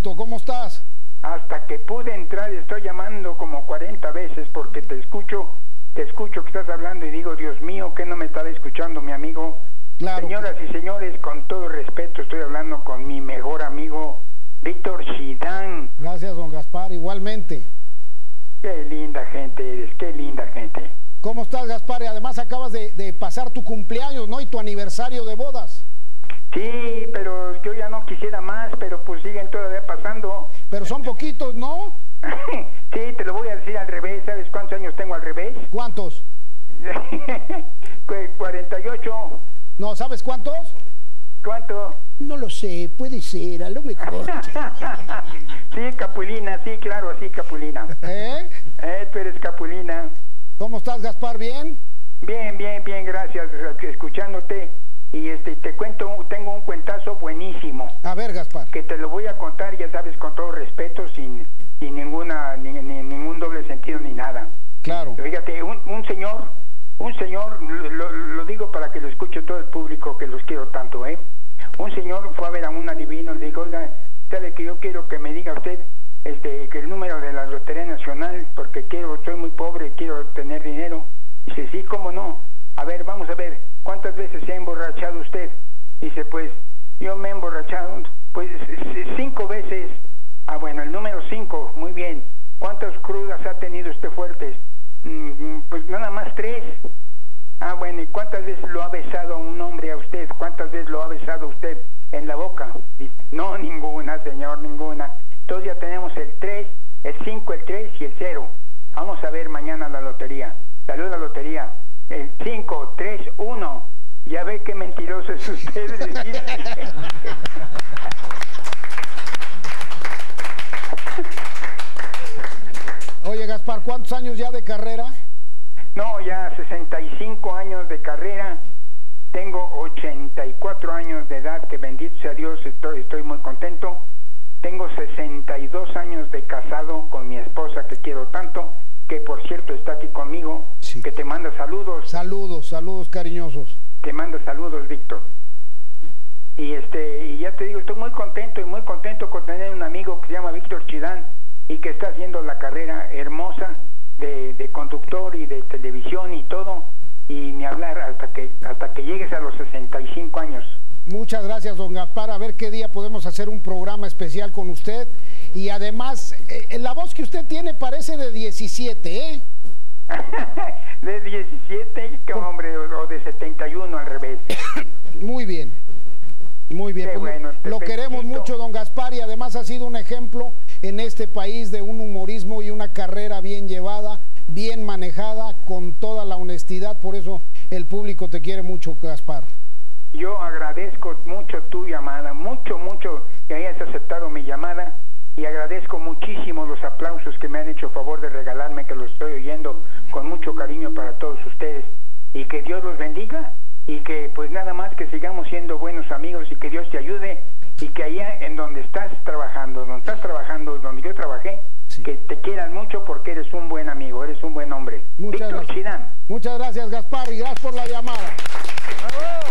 Víctor, ¿cómo estás? Hasta que pude entrar, estoy llamando como 40 veces porque te escucho que estás hablando y digo, Dios mío, ¿qué no me estaba escuchando mi amigo? Claro. Señoras y señores, con todo respeto, estoy hablando con mi mejor amigo, Víctor Chidán. Gracias, don Gaspar, igualmente. Qué linda gente eres, qué linda gente. ¿Cómo estás, Gaspar? Y además acabas de pasar tu cumpleaños, ¿no? Y tu aniversario de bodas. Sí, pero yo ya no quisiera más, pero pues siguen todavía pasando. Pero son poquitos, ¿no? Sí, te lo voy a decir al revés. ¿Sabes cuántos años tengo al revés? ¿Cuántos? 48. No, ¿sabes cuántos? ¿Cuánto? No lo sé, puede ser, a lo mejor. Sí, Capulina, sí, claro, sí, Capulina. Tú eres Capulina. ¿Cómo estás, Gaspar? ¿Bien? Bien, bien, bien, gracias, escuchándote. Y te cuento, tengo un cuentazo buenísimo. A ver, Gaspar. Que te lo voy a contar, ya sabes, con todo respeto, sin ningún doble sentido ni nada. Claro. Fíjate, un señor, lo digo para que lo escuche todo el público, que los quiero tanto, Un señor fue a ver a un adivino y le dijo, oiga, sabe que yo quiero que me diga usted que el número de la Lotería Nacional, porque soy muy pobre, quiero tener dinero. Dice, sí, cómo no. A ver, vamos a ver, ¿cuántas veces se ha emborrachado usted? Dice, pues, yo me he emborrachado, pues, 5 veces. Ah, bueno, el número 5, muy bien. ¿Cuántas crudas ha tenido usted fuertes? Pues nada más 3. Ah, bueno, ¿y cuántas veces lo ha besado un hombre a usted? ¿Cuántas veces lo ha besado usted en la boca? Dice, no, ninguna, señor, ninguna. Entonces ya tenemos el 3, el 5, el 3 y el 0. Vamos a ver mañana la lotería. Salud la lotería. El 5, 3, 1. Ya ve qué mentiroso es usted. Oye, Gaspar, ¿cuántos años ya de carrera? No, ya 65 años de carrera. Tengo 84 años de edad, que bendito sea Dios, estoy muy contento. Tengo 62 años de casado con mi esposa, que quiero tanto, que por cierto está aquí conmigo, sí. Que te manda saludos. Saludos cariñosos. Te manda saludos, Víctor. Y ya te digo, estoy muy contento con tener un amigo que se llama Víctor Chidán y que está haciendo la carrera hermosa de conductor y de televisión y todo, y ni hablar hasta que llegues a los 65 años. Muchas gracias, don Gaspar. A ver qué día podemos hacer un programa especial con usted. Y además, la voz que usted tiene parece de 17, De 17, hombre, o de 71 al revés. Muy bien. Muy bien. Pues bueno, lo queremos mucho, don Gaspar, y además ha sido un ejemplo en este país de un humorismo y una carrera bien llevada, bien manejada, con toda la honestidad. Por eso el público te quiere mucho, Gaspar. Yo agradezco mucho tu llamada, mucho que hayas aceptado mi llamada, y agradezco muchísimo los aplausos que me han hecho favor de regalarme, que los estoy oyendo con mucho cariño para todos ustedes, y que Dios los bendiga, y que pues nada más que sigamos siendo buenos amigos, y que Dios te ayude, y que allá en donde estás trabajando, donde yo trabajé, sí, que te quieran mucho, porque eres un buen amigo, eres un buen hombre. Víctor Chidán. Muchas gracias, Gaspar, y gracias por la llamada. ¡Bravo!